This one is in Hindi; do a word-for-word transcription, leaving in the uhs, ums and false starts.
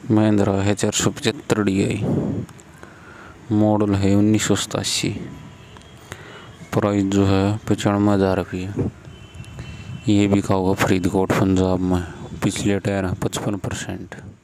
महिंद्रा है चार सौ पचहत्तर डी आई, मॉडल है उन्नीस सौ सतासी। प्राइस जो है पचानवे हज़ार रुपये। ये बिका होगा फरीदकोट पंजाब में। पिछले टायर हैं पचपन परसेंट।